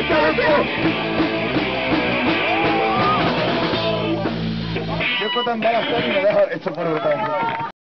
Yo tan mala fe y me dejo esto por votar.